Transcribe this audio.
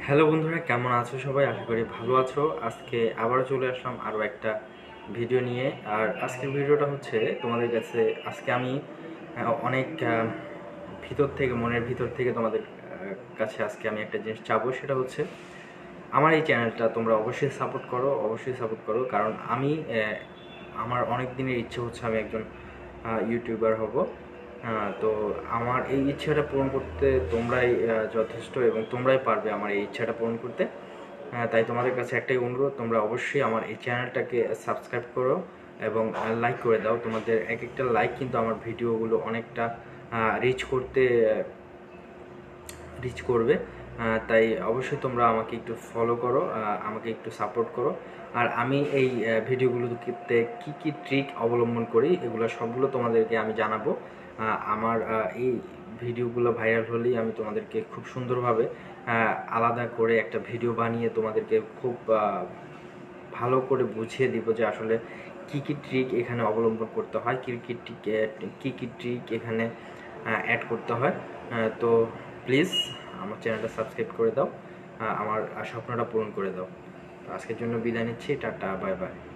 Hello বন্ধুরা, কেমন আছো সবাই? আশা করি ভালো আছো। আজকে আবারও চলে আসলাম আরও একটা ভিডিও নিয়ে। আর আজকের ভিডিওটা হচ্ছে তোমাদের কাছে, আজকে আমি অনেক মনের ভিতর থেকে তোমাদের কাছে আজকে আমি একটা জিনিস চাবো। সেটা হচ্ছে আমার এই চ্যানেলটা তোমরা অবশ্যই সাপোর্ট করো, অবশ্যই সাপোর্ট করো। কারণ আমি আমার অনেক দিনের ইচ্ছে হচ্ছে আমি একজন ইউটিউবার হব। তো আমার এই ইচ্ছাটা পূরণ করতে তোমরাই যথেষ্ট এবং তোমরাই পারবে আমার এই ইচ্ছাটা পূরণ করতে। তাই তোমাদের কাছে একটাই অনুরোধ, তোমরা অবশ্যই আমার এই চ্যানেলটাকে সাবস্ক্রাইব করো এবং লাইক করে দাও। তোমাদের এক একটা লাইক কিন্তু আমার ভিডিওগুলো অনেকটা রিচ করবে। তাই অবশ্যই তোমরা আমাকে একটু ফলো করো, আমাকে একটু সাপোর্ট করো। আর আমি এই ভিডিওগুলোতে কী কী ট্রিক অবলম্বন করি এগুলো সবগুলো তোমাদেরকে আমি জানাবো। আমার এই ভিডিওগুলো ভাইরাল হলেই আমি তোমাদেরকে খুব সুন্দরভাবে আলাদা করে একটা ভিডিও বানিয়ে তোমাদেরকে খুব ভালো করে বুঝিয়ে দিব যে আসলে কী কী ট্রিক এখানে অবলম্বন করতে হয়, কী কী ট্রিক এখানে অ্যাড করতে হয়। তো প্লিজ আমার চ্যানেলটা সাবস্ক্রাইব করে দাও, আমার স্বপ্নটা পূরণ করে দাও। আজকের জন্য বিদায় নিচ্ছি। Tata, bye by.